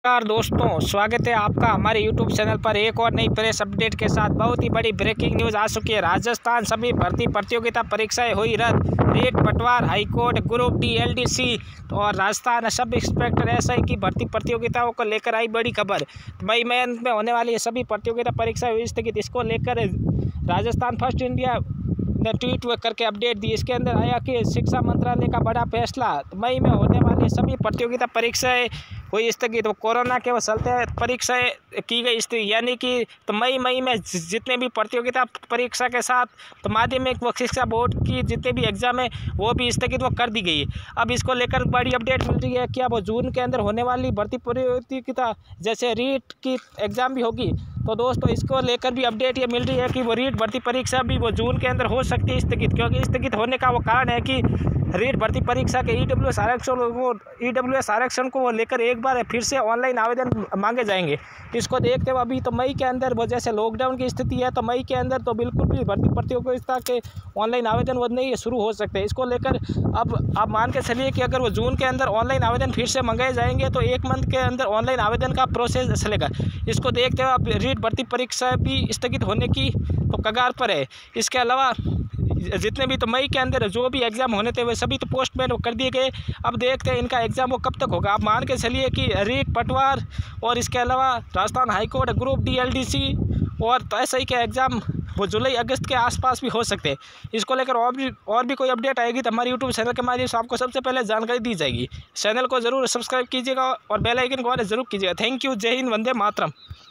नमस्कार दोस्तों, स्वागत है आपका हमारे YouTube चैनल पर एक और नई प्रेस अपडेट के साथ। बहुत ही बड़ी ब्रेकिंग न्यूज़ आ चुकी है। राजस्थान सभी भर्ती प्रतियोगिता परीक्षाएं हुई रद्द। रीट पटवार हाईकोर्ट ग्रुप डी LDC और राजस्थान सब इंस्पेक्टर SI की भर्ती प्रतियोगिताओं को लेकर आई बड़ी खबर। मई में होने वाली है सभी प्रतियोगिता परीक्षा हुई स्थगित। इसको लेकर राजस्थान फर्स्ट इंडिया ने ट्वीट करके अपडेट दी। इसके अंदर आया कि शिक्षा मंत्रालय का बड़ा फैसला, मई में होने वाली सभी प्रतियोगिता परीक्षाएं हुई स्थगित। तो कोरोना के चलते परीक्षाएं की गई स्थगित, यानी कि तो मई में जितने भी प्रतियोगिता परीक्षा के साथ तो माध्यमिक व शिक्षा बोर्ड की जितने भी एग्जाम है वो भी स्थगित वो कर दी गई है। अब इसको लेकर बड़ी अपडेट मिल रही है कि अब जून के अंदर होने वाली भर्ती प्रतियोगिता जैसे रीट की एग्ज़ाम भी होगी, तो दोस्तों इसको लेकर भी अपडेट ये मिल रही है कि वो रीट भर्ती परीक्षा भी वो जून के अंदर हो सकती है स्थगित। क्योंकि स्थगित होने का वो कारण है कि रीट भर्ती परीक्षा के EWS आरक्षण को वो लेकर एक बार फिर से ऑनलाइन आवेदन मांगे जाएंगे। इसको देखते हुए अभी तो मई के अंदर वो जैसे लॉकडाउन की स्थिति है, तो मई के अंदर तो बिल्कुल भी भर्ती प्रतियोगिता के ऑनलाइन आवेदन वो नहीं शुरू हो सकते। इसको लेकर अब आप मान के चलिए कि अगर वो जून के अंदर ऑनलाइन आवेदन फिर से मंगाए जाएंगे तो एक मंथ के अंदर ऑनलाइन आवेदन का प्रोसेस चलेगा। इसको देखते हुए अब रीट भर्ती परीक्षा भी स्थगित होने की तो कगार पर है। इसके अलावा जितने भी तो मई के अंदर जो भी एग्ज़ाम होने थे वे सभी तो पोस्टपोन कर दिए गए। अब देखते हैं इनका एग्ज़ाम वो कब तक होगा। आप मान के चलिए कि रीट पटवार और इसके अलावा Rajasthan high court group D LDC और तो SI के एग्ज़ाम वो जुलाई अगस्त के आसपास भी हो सकते हैं। इसको लेकर और भी कोई अपडेट आएगी तो हमारे YouTube चैनल के माध्यम से आपको सबसे पहले जानकारी दी जाएगी। चैनल को ज़रूर सब्सक्राइब कीजिएगा और बेल आइकन को ज़रूर कीजिएगा। Thank you. जय हिंद, वंदे मातरम।